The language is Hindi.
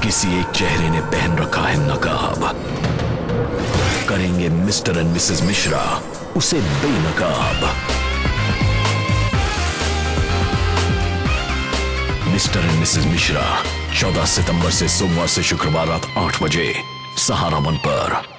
किसी एक चेहरे ने पहन रखा है नकाब। करेंगे मिस्टर एंड मिसेस मिश्रा उसे बेनकाब। मिस्टर एंड मिसेस मिश्रा 14 सितंबर से सोमवार से शुक्रवार रात 8 बजे सहारा वन पर।